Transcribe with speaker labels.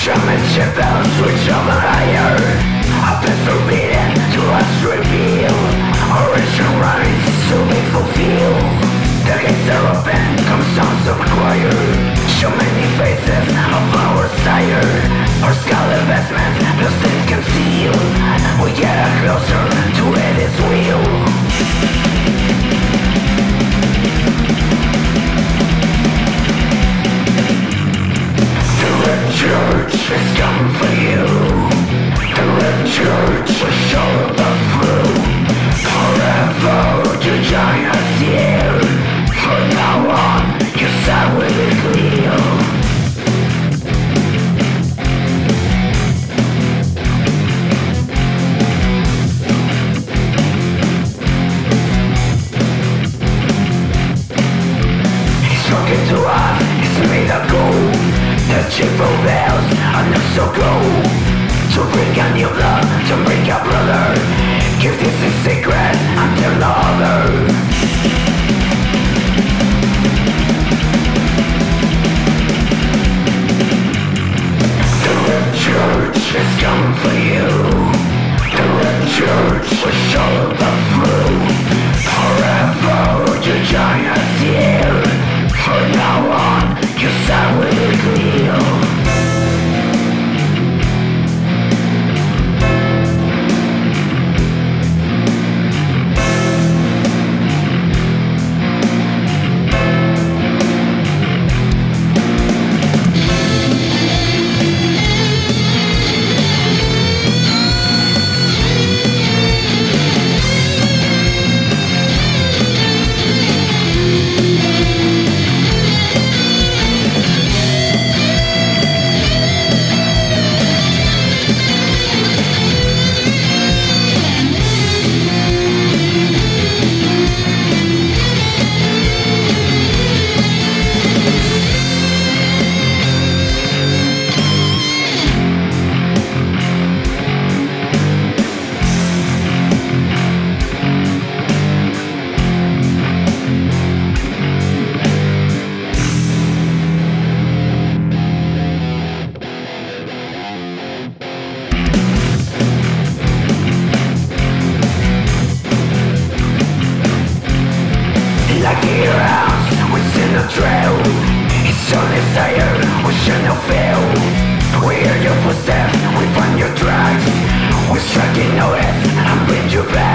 Speaker 1: Shamanship bells switch over higher. Up and forbidden to us reveal. Original rights to be fulfilled. The gates are open, come sounds of choir. Show many faces of our sire. Our skull investments, no state conceal. We get closer to its will. Church is coming for you. The red church will show the through. Forever to join us here. From now on, your side will be clear. He's talking to us, he's made of gold. The cheerful bells are not so cold. To bring a new love, to bring a brother. Keep this a secret until no other. The red church is coming for you. The red church will show the through. Forever you join us here. From now on, your side will be clear. Like your house, we see no trail. It's your desire, we shall not fail. We hear your footsteps, we find your tracks. We strike in noise and bring you back.